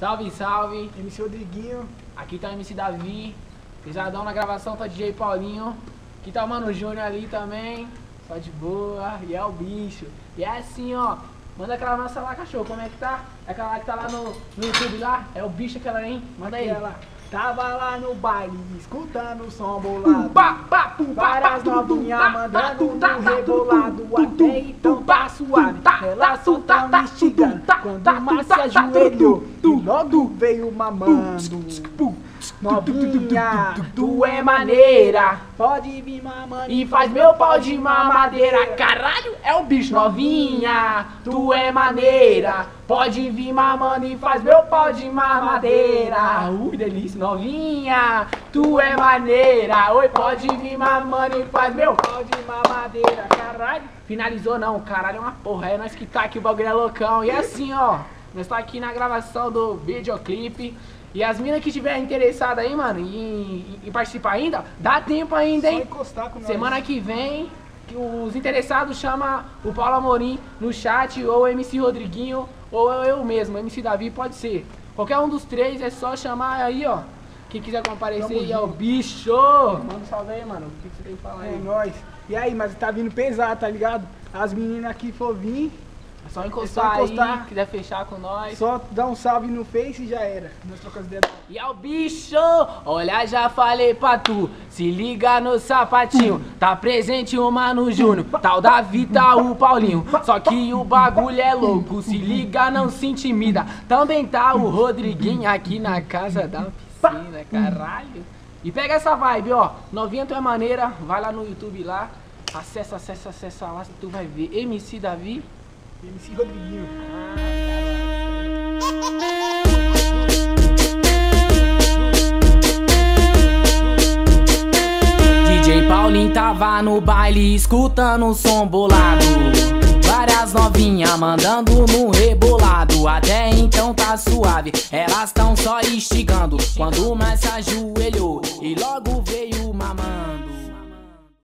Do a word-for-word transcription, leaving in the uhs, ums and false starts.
Salve, salve. M C Rodriguinho. Aqui tá o M C Davi. Pesadão na gravação, tá D J Paulinho. Aqui tá o Mano Júnior ali também. Só de boa. E é o bicho. E é assim, ó. Manda aquela nossa lá, cachorro. Como é que tá? É aquela lá que tá lá no, no YouTube lá? É o bicho aquela, hein? Manda aí. Ela tava lá no baile, escutando o som bolado. Pá, pá, pum, pá, Várias pá, novinhas mandando no rebolado. Até então tá suave, ela só tá me instigando. Quando o Márcio se ajoelhou e logo veio mamando. Novinha, Tu é maneira. pode vir mamando E faz meu pau de mamadeira. Caralho, é o bicho. Novinha, tu é maneira. Pode vir mamando e faz meu pau de mamadeira. Ui, delícia. Novinha, tu é maneira. Oi, pode vir mamando e faz meu pau de mamadeira. Caralho. Finalizou não, caralho é uma porra. É nós que tá aqui, o bagulho é loucão. E assim, ó, nós tá aqui na gravação do videoclipe. E as minas que estiverem interessadas aí, mano, em, em, em participar ainda, dá tempo ainda, hein? Só encostar com nós. Semana que vem, que os interessados chamam o Paulo Amorim no chat, ou o M C Rodriguinho, ou eu mesmo, M C Davi, pode ser. Qualquer um dos três é só chamar aí, ó. Quem quiser comparecer Tamo aí é o junto. bicho. Manda um salve aí, mano. O que você tem que falar É aí? nóis. E aí, mas tá vindo pesado, tá ligado? As meninas aqui for vir, É só encostar, É só encostar. aí, quiser fechar com nós. só dá um salve no Face e já era. Nós trocamos dedos. E é o bicho, olha, já falei pra tu, se liga no sapatinho, tá presente o Mano Júnior, tá o Davi, tá o Paulinho, só que o bagulho é louco, se liga, não se intimida, também tá o Rodriguinho aqui na casa da piscina, caralho. E pega essa vibe, ó, novinha tu é maneira, vai lá no YouTube lá, acessa, acessa, acessa lá, tu vai ver M C Davi. M C Rodriguinho. D J Paulinho tava no baile escutando um som bolado. Várias novinhas mandando no rebolado. Até então tá suave, elas tão só instigando. Quando o Márcio ajoelhou e logo veio mamando.